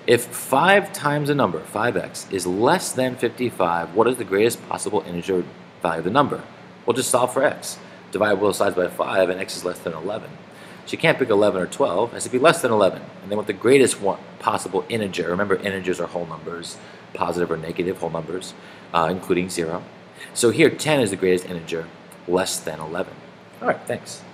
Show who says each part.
Speaker 1: If 5 times a number, 5x, is less than 55, what is the greatest possible integer value of the number? We'll just solve for x. Divide both sides by 5, and x is less than 11. So you can't pick 11 or 12. It has to be less than 11. And then with the greatest possible integer, remember integers are whole numbers, positive or negative whole numbers, including 0. So here 10 is the greatest integer, less than 11. All right, thanks.